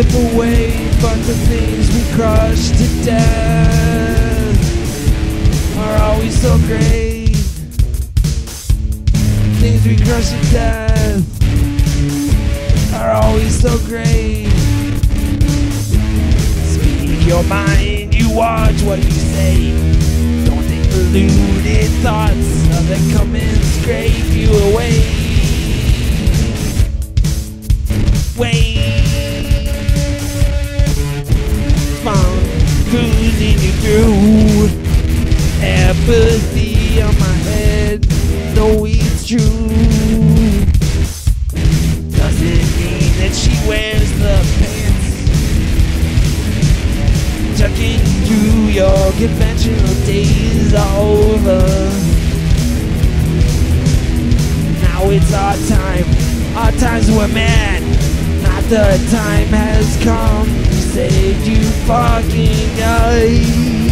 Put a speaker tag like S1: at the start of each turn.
S1: slip away, but the things we crush to death are always so great. Things we crush to death are always so great. Speak your mind, you watch what you say. Don't think deluded thoughts that come and scrape you away. Cruising you through apathy on my head. No, it's true. Doesn't mean that she wears the pants. Tucking through your conventional days are over. Now it's our time. Our times were mad. Not the time has come to save you fucking guys.